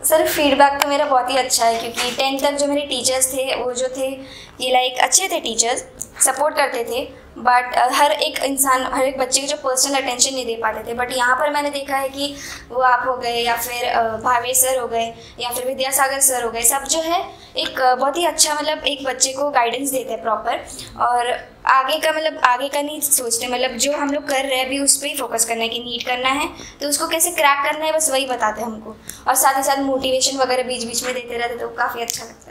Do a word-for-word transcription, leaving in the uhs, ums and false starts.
Sir feedback तो मेरा बहुत ही अच्छा है, क्योंकि टेंथ तक जो मेरे टीचर्स थे वो जो थे ये लाइक अच्छे थे, टीचर्स सपोर्ट करते थे, बट हर एक इंसान हर एक बच्चे को जो पर्सनल अटेंशन नहीं दे पाते थे। बट यहाँ पर मैंने देखा है कि वो आप हो गए या फिर भावेश सर हो गए या फिर विद्यासागर सर हो गए, सब जो है एक बहुत ही अच्छा मतलब एक बच्चे को गाइडेंस देते हैं प्रॉपर, और आगे का मतलब आगे का नहीं सोचते, मतलब जो हम लोग कर रहे हैं अभी उस पर ही फोकस करना है कि नीट करना है तो उसको कैसे क्रैक करना है, बस वही बताते हैं हमको, और साथ ही साथ मोटिवेशन वगैरह बीच बीच में देते रहते तो काफ़ी अच्छा लगता है।